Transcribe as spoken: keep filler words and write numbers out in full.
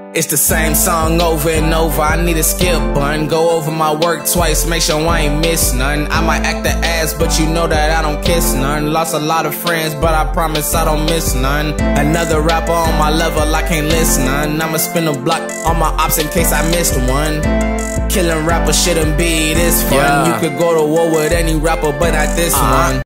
It's the same song over and over, I need a skip button. Go over my work twice, make sure I ain't miss none. I might act the ass, but you know that I don't kiss none. Lost a lot of friends, but I promise I don't miss none. Another rapper on my level, I can't list none. I'ma spin a block on my ops in case I missed one. Killing rappers shouldn't be this fun. Yeah. You could go to war with any rapper, but not this uh-huh. one.